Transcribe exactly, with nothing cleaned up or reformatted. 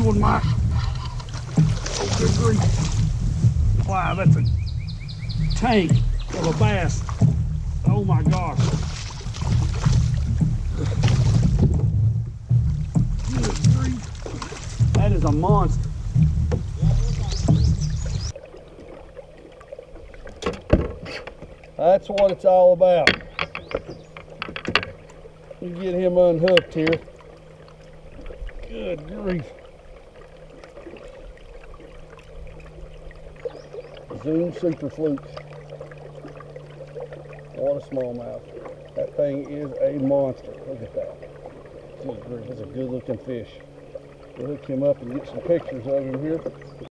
one, Mike. Oh, good grief. Wow, that's a tank of a bass. Oh my gosh. Good grief. That is a monster. That's what it's all about. We get him unhooked here. Good grief. Zoom super fluke. What a smallmouth. That thing is a monster. Look at that. Good grief. That's a good looking fish. We'll hook him up and get some pictures of him here.